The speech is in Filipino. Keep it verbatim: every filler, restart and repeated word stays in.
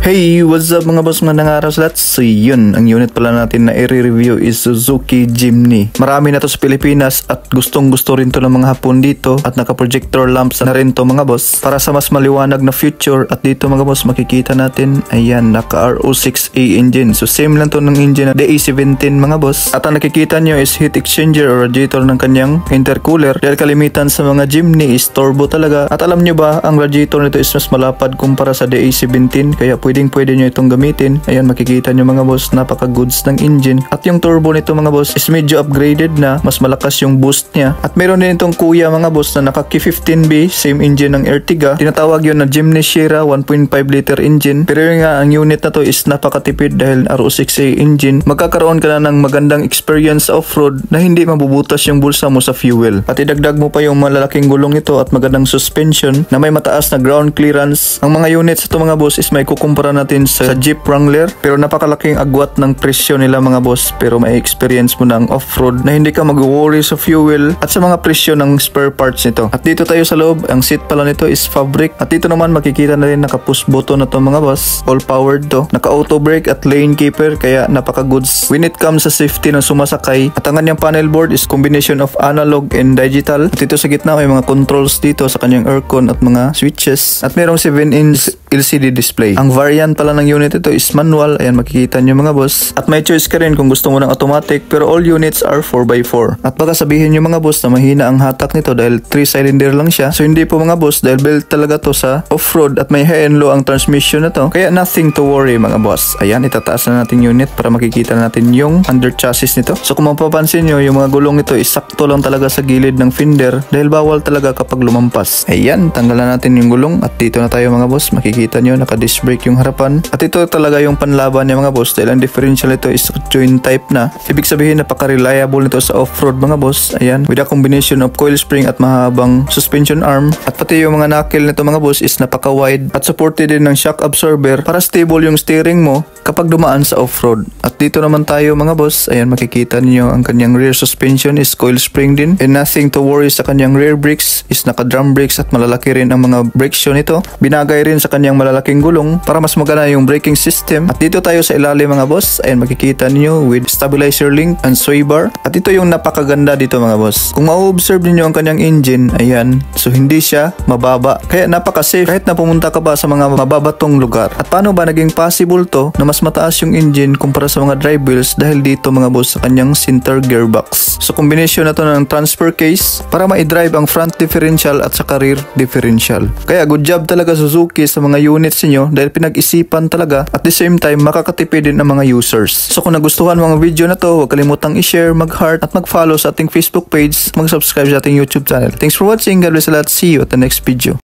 Hey, what's up mga boss, magandang araw sa lahat. So yun, ang unit pala natin na i-review is Suzuki Jimny. Marami na to sa Pilipinas at gustong gusto rin to ng mga Hapon dito at naka-projector lamps na rin to mga boss para sa mas maliwanag na future. At dito mga boss makikita natin, ayan, naka R O six A engine. So same lang to ng engine na D A seventeen mga boss. At ang nakikita nyo is heat exchanger or radiator ng kanyang intercooler. Dahil kalimitan sa mga Jimny is turbo talaga. At alam nyo ba, ang radiator nito is mas malapad kumpara sa D A seventeen, kaya pwedeng pwede nyo itong gamitin. Ayan, makikita nyo mga boss, napaka goods ng engine. At yung turbo nito mga boss is medyo upgraded na, mas malakas yung boost niya. At meron din itong kuya mga boss na naka Q fifteen B, same engine ng Ertiga. Tinatawag yun na Jimny Shira one point five liter engine. Pero yun nga, ang unit na to is napakatipid dahil R O six A engine. Magkakaroon ka na ng magandang experience sa off-road na hindi mabubutas yung bulsa mo sa fuel. At idagdag mo pa yung malalaking gulong nito at magandang suspension na may mataas na ground clearance. Ang mga units ito mga boss is may kukumpara natin sa Jeep Wrangler, pero napakalaking agwat ng presyo nila mga boss, pero may experience mo ng off-road na hindi ka mag-worry sa fuel at sa mga presyo ng spare parts nito. At dito tayo sa loob, ang seat pala nito is fabric. At dito naman makikita na rin naka-push button na to mga boss, all powered to, naka-auto brake at lane keeper, kaya napaka-goods when it comes sa safety ng sumasakay. At ang kanyang panel board is combination of analog and digital. At dito sa gitna may mga controls dito sa kanyang aircon at mga switches. At merong seven inch L C D display. Ang variant pala ng unit ito is manual. Ayan, makikita nyo mga boss. At may choice ka rin kung gusto mo ng automatic, pero all units are four by four. At baka sabihin nyo mga boss na mahina ang hatak nito dahil three cylinder lang siya. So hindi po mga boss, dahil built talaga to sa off-road at may high and low ang transmission na to. Kaya nothing to worry mga boss. Ayan, itataas na natin unit para makikita natin yung under chassis nito. So kung mapapansin nyo, yung mga gulong ito is sakto lang talaga sa gilid ng fender dahil bawal talaga kapag lumampas. Ayan, tanggalan natin yung gulong at dito na tayo mga boss. Makikita nyo, naka-disc brake yung harapan. At ito talaga yung panlaban niya mga boss dahil ang differential nito is joint type na. Ibig sabihin napaka-reliable nito sa off-road mga boss. Ayan, with a combination of coil spring at mahabang suspension arm. At pati yung mga knuckle nito mga boss is napaka-wide at supported din ng shock absorber para stable yung steering mo kapag dumaan sa off-road. At dito naman tayo mga boss. Ayan, makikita niyo ang kanyang rear suspension is coil spring din. And nothing to worry sa kanyang rear brakes is naka-drum brakes at malalaki rin ang mga brake shoe nito. Binagay rin sa kanyang malalaking gulong para mas magana yung braking system. At dito tayo sa ilalim mga boss. Ayan, makikita niyo with stabilizer link and sway bar. At ito yung napakaganda dito mga boss. Kung ma-observe niyo ang kanyang engine, ayan, so hindi siya mababa. Kaya napaka-safe kahit na pumunta ka ba sa mga mababatong lugar. At paano ba naging possible to na mas mataas yung engine kumpara sa mga drive wheels dahil dito mga boss sa kanyang center gearbox. So combination na to ng transfer case para ma-drive ang front differential at sa rear differential. Kaya good job talaga Suzuki sa mga units niyo dahil pinag-isipan talaga at the same time makakatipid din ang mga users. So kung nagustuhan mo ang video na to, huwag kalimutang i-share, mag-heart at mag-follow sa ating Facebook page, mag-subscribe sa ating YouTube channel. Thanks for watching. God bless a lot. See you at the next video.